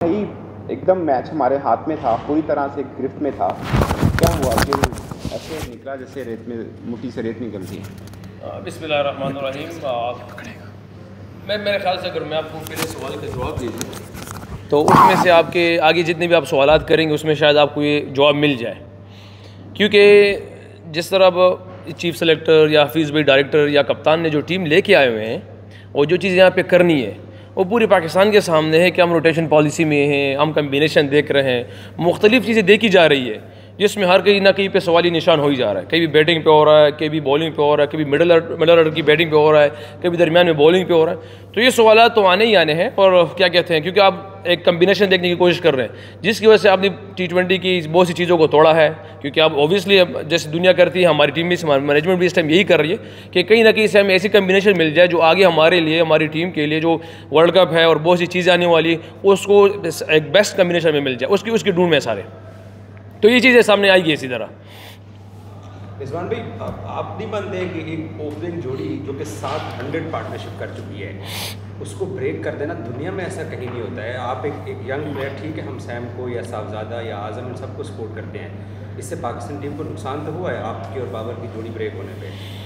ही एकदम मैच हमारे हाथ में था, पूरी तरह से गिरफ्त में था। क्या हुआ कि ऐसे निकला जैसे रेत में मुट्ठी से रेत निकलती है। बिस्मिल्लाहिर्रहमानिर्रहीम। मैं मेरे ख्याल से अगर मैं आपको पहले सवाल का जवाब दे दूँ तो उसमें से आपके आगे जितने भी आप सवालात करेंगे उसमें शायद आपको ये जवाब मिल जाए, क्योंकि जिस तरह अब चीफ़ सेलेक्टर या हफीज़ भाई डायरेक्टर या कप्तान ने जो टीम लेके आए हुए हैं और जो चीज़ यहाँ पे करनी है वो पूरी पाकिस्तान के सामने है कि हम रोटेशन पॉलिसी में हैं, हम कम्बिनेशन देख रहे हैं, मुख्तलिफ़ चीज़ें देखी जा रही है जिसमें हर कहीं ना कहीं पे सवाली निशान हो ही जा रहा है। कभी बैटिंग पे हो रहा है, कभी बॉलिंग पे हो रहा है, कभी मिडल ऑर्डर की बैटिंग पे हो रहा है, कभी दरमियान में बॉलिंग पे हो रहा है। तो ये सवाल तो आने ही आने हैं। और क्या कहते हैं, क्योंकि आप एक कम्बिनेशन देखने की कोशिश कर रहे हैं जिसकी वजह से आपने T20 की बहुत सी चीज़ों को तोड़ा है। क्योंकि आप ऑब्वियसली जैसे दुनिया करती है, हमारी टीम भी, हमारी मैनेजमेंट भी इस टाइम यही कर रही है कि कहीं ना कहीं से हमें ऐसी कम्बिनेशन मिल जाए जो आगे हमारे लिए, हमारी टीम के लिए जो वर्ल्ड कप है और बहुत सी चीज़ें आने वाली उसको एक बेस्ट कम्बिनेशन में मिल जाए, उसकी ढूंढ में सारे। तो ये चीज़ें सामने आएगी इसी तरह। रिजवान भाई, आप नहीं मानते हैं कि एक ओपनिंग जोड़ी जो कि 700 पार्टनरशिप कर चुकी है उसको ब्रेक कर देना दुनिया में ऐसा कहीं नहीं होता है। आप एक यंग प्लेयर, ठीक है, हम सैम को या साहबजादा या आज़म इन सबको सपोर्ट करते हैं, इससे पाकिस्तान टीम को नुकसान तो हुआ है आपकी और बाबर की जोड़ी ब्रेक होने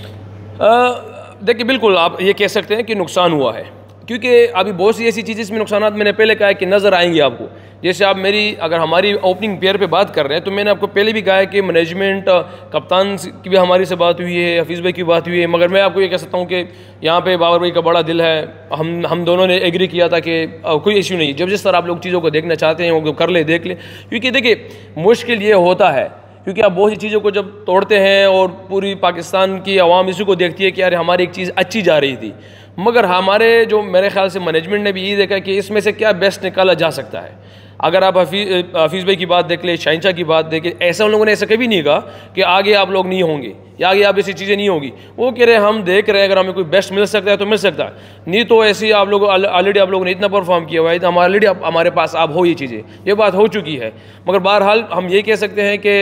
पे? देखिए, बिल्कुल आप ये कह सकते हैं कि नुकसान हुआ है, क्योंकि अभी बहुत सी ऐसी चीज़ें इसमें नुकसानात मैंने पहले कहा है कि नज़र आएंगे आपको। जैसे आप अगर हमारी ओपनिंग पेयर पे बात कर रहे हैं तो मैंने आपको पहले भी कहा है कि मैनेजमेंट, कप्तान की भी हमारी से बात हुई है, हफीज़ भाई की बात हुई है, मगर मैं आपको ये कह सकता हूँ कि यहाँ पे बाबर भाई का बड़ा दिल है। हम दोनों ने एग्री किया था कि कोई इश्यू नहीं, जब जिस तरह आप लोग चीज़ों को देखना चाहते हैं वो कर ले, देख ले। क्योंकि देखिए, मुश्किल ये होता है क्योंकि आप बहुत सी चीज़ों को जब तोड़ते हैं और पूरी पाकिस्तान की आवाम इसी को देखती है कि यार हमारी एक चीज़ अच्छी जा रही थी, मगर हमारे जो मेरे ख्याल से मैनेजमेंट ने भी यही देखा कि इसमें से क्या बेस्ट निकाला जा सकता है। अगर आप हफीज़ भाई की बात देख ले, शहनशाह की बात देख ले, ऐसा उन लोगों ने ऐसा कभी नहीं कहा कि आगे आप लोग नहीं होंगे या आगे आप ऐसी चीज़ें नहीं होगी। वो कह रहे हैं हम देख रहे हैं, अगर हमें कोई बेस्ट मिल सकता है तो मिल सकता है, नहीं तो ऐसी आप लोग ऑलरेडी आप लोगों ने इतना परफॉर्म किया हुआ है तो ऑलरेडी हमारे पास आप हो, ये चीज़ें, ये बात हो चुकी है। मगर बहरहाल हम ये कह सकते हैं कि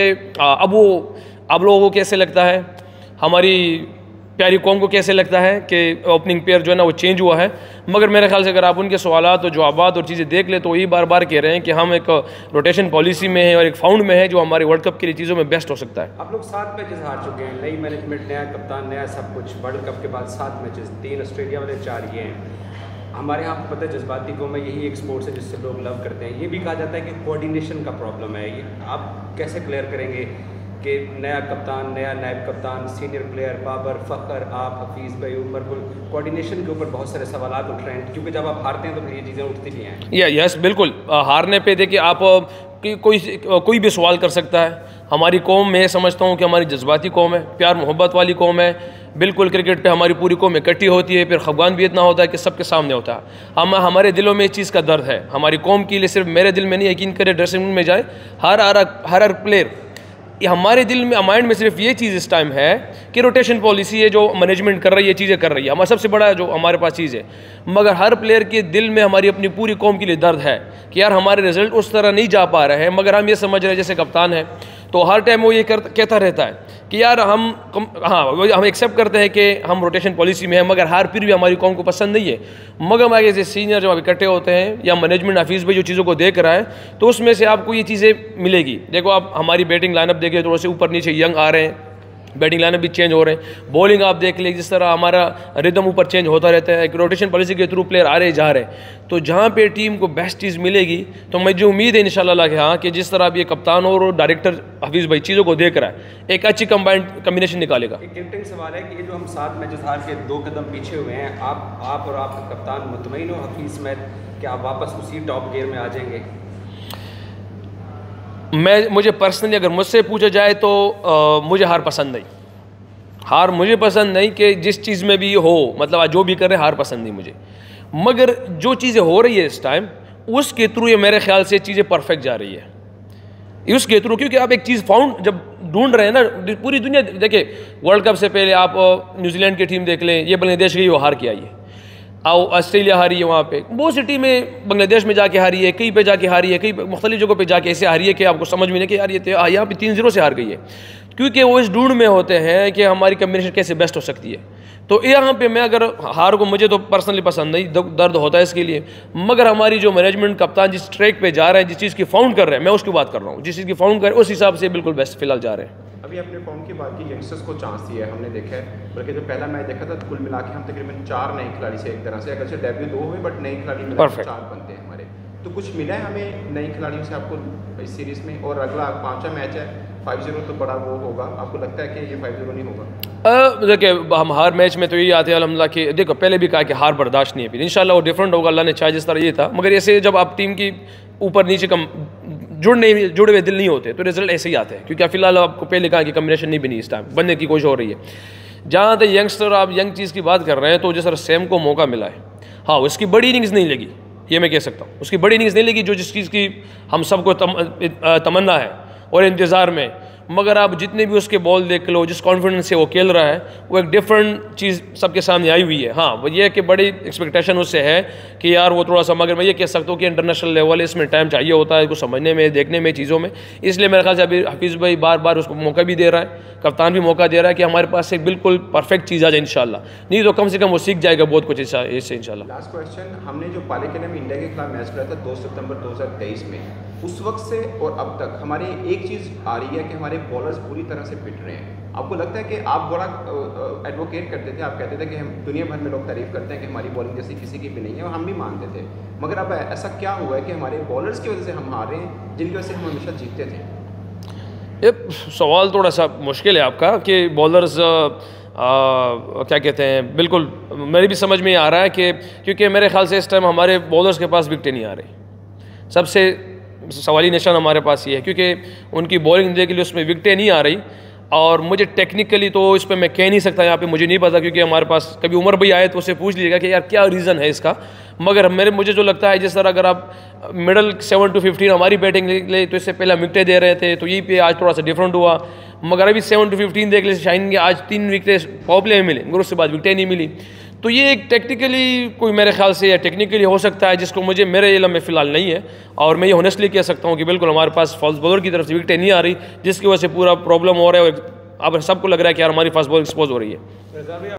अब लोगों को कैसे लगता है, हमारी प्यारी कौम को कैसे लगता है कि ओपनिंग पेयर जो है ना वो चेंज हुआ है। मगर मेरे ख्याल से अगर आप उनके सवालात और जवाबात और चीज़ें देख ले तो ये बार बार कह रहे हैं कि हम एक रोटेशन पॉलिसी में है और एक फाउंड में है जो हमारे वर्ल्ड कप के लिए चीज़ों में बेस्ट हो सकता है। आप लोग 7 मैचेस हार चुके हैं, नई मैनेजमेंट, नया कप्तान, नया सब कुछ। वर्ल्ड कप के बाद 7 मैचेस, 3 ऑस्ट्रेलिया वाले, 4 ये हैं। हमारे यहाँ पर पता है जज्बाती कौम है, यही एक स्पोर्ट्स है जिससे लोग लव करते हैं। ये भी कहा जाता है कि कोऑर्डिनेशन का प्रॉब्लम है। ये आप कैसे क्लियर करेंगे कि नया कप्तान, नया नायब कप्तान, सीनियर प्लेयर, बाबर, फ़खर, आप, हफीज़ भाई, उमर गुल, कोऑर्डिनेशन के ऊपर बहुत सारे सवाल उठ रहे हैं, क्योंकि जब आप हारते हैं तो फिर ये चीज़ें उठती भी हैं। यस, बिल्कुल। हारने पे देखिए आप कोई भी सवाल कर सकता है। हमारी कौम, मैं समझता हूँ कि हमारी जज्बाती कौम है, प्यार मोहब्बत वाली कौम है। बिल्कुल क्रिकेट पे हमारी पूरी कौम इकट्ठी होती है, फिर खफगान भी इतना होता है कि सबके सामने होता है। हमारे दिलों में इस चीज़ का दर्द है हमारी कौम के लिए। सिर्फ मेरे दिल में नहीं, यकीन करे ड्रेसिंग रूम में जाए, हर प्लेयर, हमारे दिल में, माइंड में सिर्फ ये चीज़ इस टाइम है कि रोटेशन पॉलिसी है जो मैनेजमेंट कर रही है, चीज़ें कर रही है, हमारा सबसे बड़ा जो हमारे पास चीज़ है। मगर हर प्लेयर के दिल में हमारी अपनी पूरी कौम के लिए दर्द है कि यार हमारे रिजल्ट उस तरह नहीं जा पा रहे हैं। मगर हम ये समझ रहे हैं, जैसे कप्तान है तो हर टाइम वो ये कहता रहता है कि यार हम एक्सेप्ट करते हैं कि हम रोटेशन पॉलिसी में है, मगर हार फिर भी हमारी कौम को पसंद नहीं है। मगर हमारे जैसे सीनियर जब इकट्ठे होते हैं या मैनेजमेंट, हफीज़ भाई जो चीज़ों को देख रहा है, तो उसमें से आपको ये चीज़ें मिलेगी। देखो आप हमारी बैटिंग लाइनअप देखिए, थोड़े से ऊपर नीचे यंग आ रहे हैं, बैटिंग लाइनअप भी चेंज हो रहे हैं। बॉलिंग आप देख ले, जिस तरह हमारा रिदम ऊपर चेंज होता रहता है, एक रोटेशन पॉलिसी के थ्रू प्लेयर आ रहे जा रहे हैं। तो जहाँ पे टीम को बेस्ट चीज़ मिलेगी, तो मुझे उम्मीद है इंशाल्लाह कि हाँ, कि जिस तरह अब ये कप्तान और डायरेक्टर हफीज़ भाई चीज़ों को देख रहा है, एक अच्छी कम्बिनेशन निकालेगा। एक टिपिकल सवाल है कि ये जो हम 7 मैचेस हार के 2 कदम पीछे हुए हैं, आप और आपका कप्तान मुतमईन हो हफीज़ में कि आप वापस उसी टॉप गियर में आ जाएंगे? मुझे पर्सनली अगर मुझसे पूछा जाए तो मुझे हार पसंद नहीं। हार मुझे पसंद नहीं कि जिस चीज़ में भी हो, मतलब आज जो भी कर रहे हैं, हार पसंद नहीं मुझे। मगर जो चीज़ें हो रही है इस टाइम, उसके थ्रू ये मेरे ख्याल से चीज़ें परफेक्ट जा रही है उसके थ्रू। क्योंकि आप एक चीज़ फाउंड जब ढूंढ रहे हैं ना, पूरी दुनिया देखिए, वर्ल्ड कप से पहले आप न्यूजीलैंड की टीम देख लें, ये बांग्लादेश गई, वो हार के आई है। ऑस्ट्रेलिया हारी है, वहाँ पे बहुत सी टीमें बांग्लादेश में जाके हारी है, कहीं पे जाके हारी है, कहीं मुख्तलिफ जगहों पे जाके ऐसे हारी है कि आपको समझ में नहीं कि यार ये यहाँ पे 3-0 से हार गई है। क्योंकि वो इस ढूंढ में होते हैं कि हमारी कम्बिनेशन कैसे बेस्ट हो सकती है। तो यहाँ पे मैं अगर हार को, मुझे तो पर्सनली पसंद नहीं, दर्द होता है इसके लिए, मगर हमारी जो मैनेजमेंट कप्तान जिस ट्रैक पे जा रहे हैं, जिस चीज़ की फाउंड कर रहे हैं, मैं उसकी बात कर रहा हूँ, जिस चीज़ की फाउंड कर रहे हैं उस हिसाब से बिल्कुल बेस्ट फिलहाल जा रहे हैं। अभी अपने फॉर्म की बात की, यंगस्टर्स को चांस दिया है, हमने देखा है, बल्कि जो पहला मैच देखा था कुल मिला के हम तकरीबन 4 नए खिलाड़ी से, एक तरह से अगर से डेब्यू 2 हुए बट नए खिलाड़ी मिला 4 बनते हैं हमारे। तो कुछ मिला है हमें नए खिलाड़ियों से आपको इस सीरीज़ में? और अगला 5वां मैच है 5-0, तो बड़ा वो होगा, आपको लगता है कि ये 5-0 नहीं होगा? देखिए हम हर मैच में तो यही आते हैं अल्हम्दुलिल्लाह कि देखो पहले भी कहा कि हार बर्दाश्त नहीं है, फिर इंशाल्लाह वो डिफरेंट होगा, अल्लाह ने चाहे जिस तरह ये था, मगर ऐसे जब आप टीम की ऊपर नीचे कम जुड़े हुए दिल नहीं होते तो रिजल्ट ऐसे ही आते हैं, क्योंकि फिलहाल आपको पहले कहा कि कम्बिनेशन नहीं बनी, इस टाइम बनने की कोशिश हो रही है। जहाँ तक यंगस्टर, आप यंग चीज़ की बात कर रहे हैं, तो जिस तरह सैम को मौका मिला है, हाँ उसकी बड़ी इनिंग्स नहीं लगी, ये मैं कह सकता हूँ, उसकी बड़ी इनिंग्स नहीं लगी जो जिस चीज़ की हम सबको तमन्ना है और इंतज़ार में, मगर आप जितने भी उसके बॉल देख लो, जिस कॉन्फिडेंस से वो खेल रहा है, वो एक डिफरेंट चीज़ सबके सामने आई हुई है। हाँ वो ये है कि बड़ी एक्सपेक्टेशन उससे है कि यार वो थोड़ा सा, मगर मैं ये कह सकता हूँ कि इंटरनेशनल लेवल इसमें टाइम चाहिए होता है कुछ समझने में, देखने में, चीज़ों में, इसलिए मेरे ख्याल से अभी हफीज़ भाई बार बार उसको मौका भी दे रहा है, कप्तान भी मौका दे रहा है कि हमारे पास एक बिल्कुल परफेक्ट चीज़ आ जाए इंशाल्लाह, नहीं तो कम से कम वो सीख जाएगा बहुत कुछ इससे इंशाल्लाह। लास्ट क्वेश्चन, हमने जो पालेकेले में इंडिया के खिलाफ मैच खेला था 2 सितंबर 2023 में, उस वक्त से और अब तक हमारी एक चीज़ आ रही है कि हमारे बॉलर्स पूरी तरह से फिट रहे हैं। आपको लगता है कि आप बड़ा एडवोकेट करते थे, आप कहते थे कि हम दुनिया भर में लोग तारीफ करते हैं कि हमारी बॉलिंग जैसी किसी की भी नहीं है, और हम भी मानते थे, मगर अब ऐसा क्या हुआ है कि हमारे बॉलर्स की वजह से हम हारे हैं, जिनकी वजह से हम हमेशा जीतते थे? ये सवाल थोड़ा सा मुश्किल है आपका कि बॉलर्स क्या कहते हैं, बिल्कुल मेरी भी समझ में आ रहा है कि क्योंकि मेरे ख्याल से इस टाइम हमारे बॉलर्स के पास विकटें नहीं आ रही, सबसे सवाली निशान हमारे पास ये है, क्योंकि उनकी बॉलिंग देख लिए उसमें विकटें नहीं आ रही, और मुझे टेक्निकली तो इस पर मैं कह नहीं सकता यहाँ पे, मुझे नहीं पता, क्योंकि हमारे पास कभी उमर भाई आए तो उससे पूछ लीजिएगा कि यार क्या रीज़न है इसका, मगर मुझे जो लगता है, जिस तरह अगर आप मिडल 7 to 15 हमारी बैटिंग ले तो इससे पहले विकटें दे रहे थे, तो यहीं पे आज थोड़ा सा डिफरेंट हुआ, मगर अभी 7 to 15 देख ले शाइन के आज 3 विकटें पावर प्ले में मिले, मगर उसके बाद विकटें नहीं मिली, तो ये एक टेक्निकली कोई मेरे ख्याल से या टेक्निकली हो सकता है, जिसको मुझे मेरे इल्म में फ़िलहाल नहीं है, और मैं ये ऑनेस्टली कह सकता हूँ कि बिल्कुल हमारे पास फास्ट बॉलर की तरफ से विकटें नहीं आ रही, जिसकी वजह से पूरा प्रॉब्लम हो रहा है, और अब सबको लग रहा है कि यार हमारी फास्ट बॉल एक्सपोज हो रही है।